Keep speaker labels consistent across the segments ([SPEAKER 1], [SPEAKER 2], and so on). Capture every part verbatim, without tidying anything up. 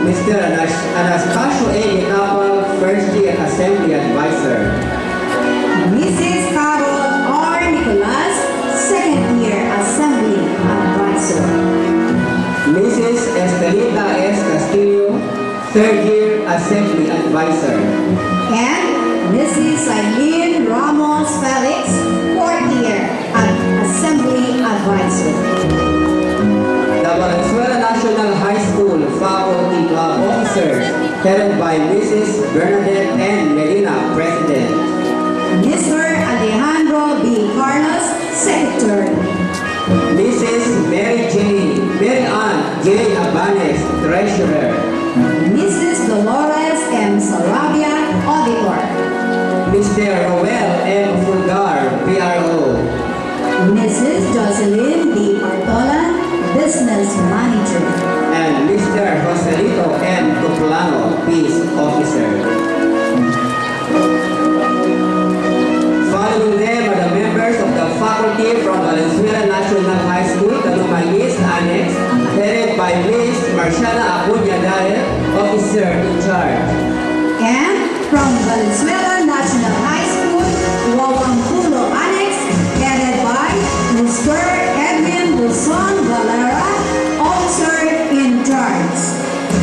[SPEAKER 1] Mister Anas- Anastasio A. Ginapal, First Year Assembly Advisor.
[SPEAKER 2] Missus Carol R. Nicolas, Second Year Assembly Advisor.
[SPEAKER 1] Missus Estelita S. Castillo, Third Year Assembly Advisor.
[SPEAKER 2] And Missus Eileen Ramos Felix, Fourth Year Ad- Assembly Advisor.
[SPEAKER 1] The Valenzuela National High School Faculty Club Officers, headed by Missus Bernadette N. Medina, President.
[SPEAKER 2] Mister Alejandro B. Carlos, Secretary.
[SPEAKER 1] Missus Mary J. Mary Ann J. Abanes, Treasurer.
[SPEAKER 2] Missus Dolores M. Sarabia, Auditor.
[SPEAKER 1] Mister Roel M. Fulgar, P R O.
[SPEAKER 2] Missus Jocelyn B. Artola, Business Manager.
[SPEAKER 1] And Mister Joselito M. Tuplano, Peace Officer. Following them are the members of the faculty from Valenzuela National High School, Calumay East Annex, headed by Miss Marciana Acuña Dael, Officer in Charge.
[SPEAKER 2] And from Valenzuela National High School, Huawangpulo Annex, headed by Mister Edwin Luzon Valera, Officer in Charge.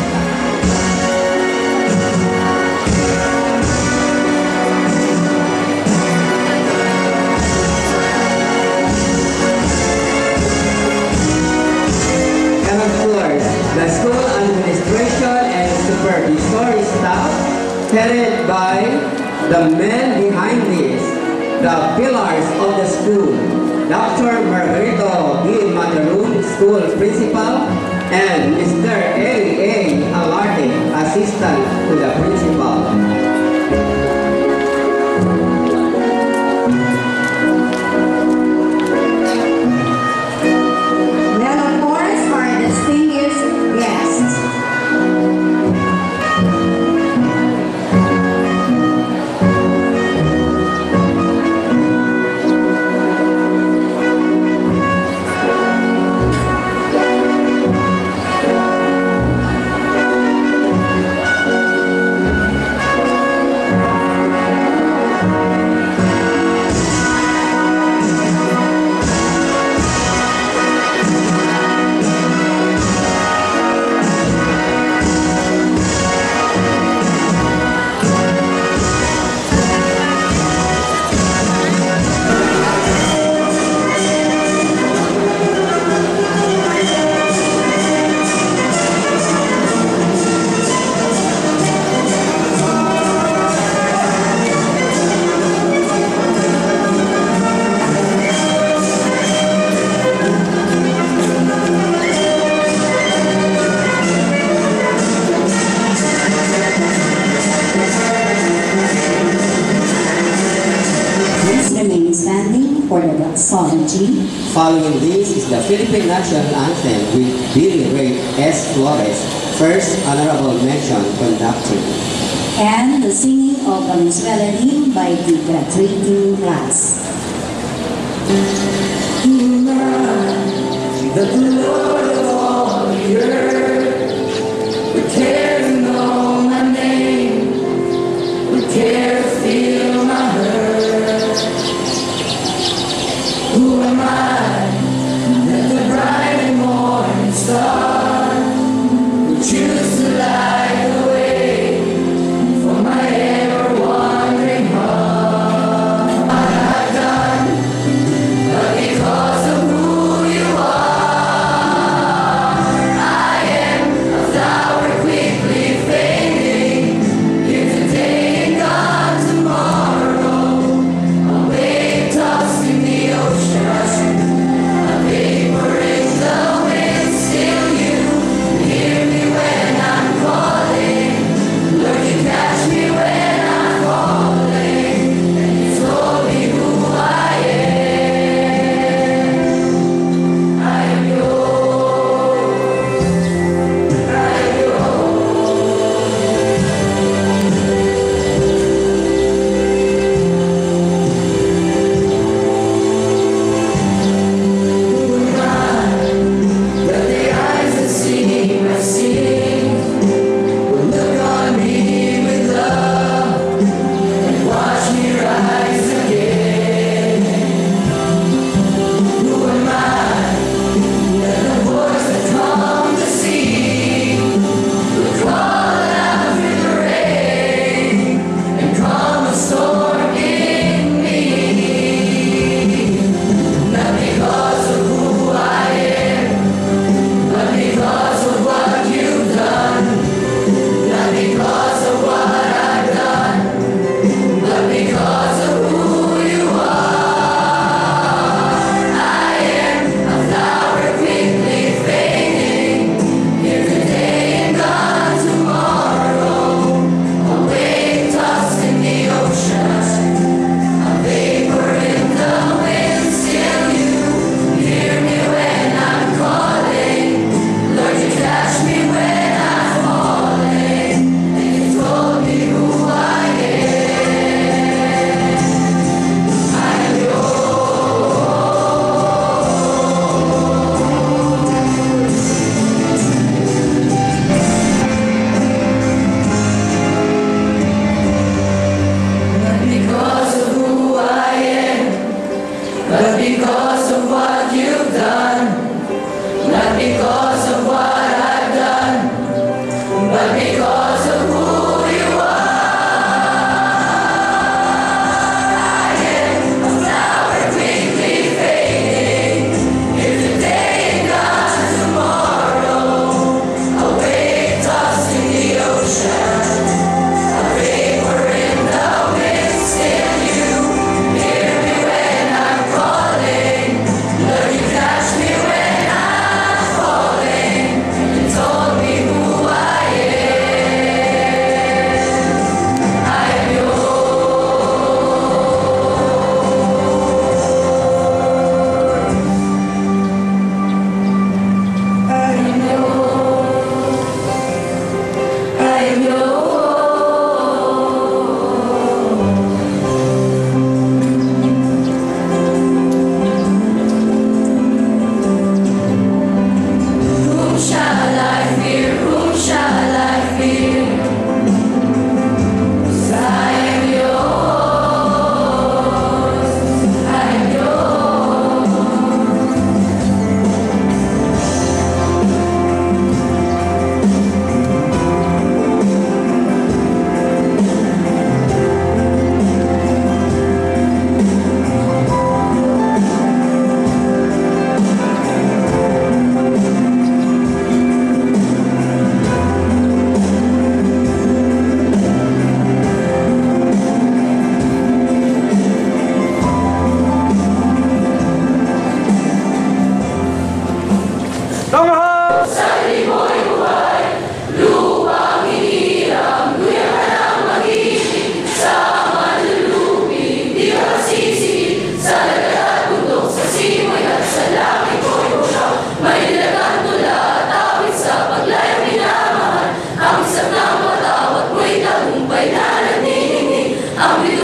[SPEAKER 1] And of course, the school administration and supervisory staff, headed by the men behind this, the pillars of the school, Doctor Margarito B. Matarum, School Principal, and Mister Eli A. Alarte, Assistant to the Principal.
[SPEAKER 2] Well, of course, our distinguished guests. Please remain standing for the doxology.
[SPEAKER 1] Following this is the Philippine National Anthem with Billy Ray S. Flores, First Honorable Mention conducting.
[SPEAKER 2] And the singing of Valenzuela hymn by the graduating class.
[SPEAKER 1] The Lord of all the earth, we care to know my name, we care to feel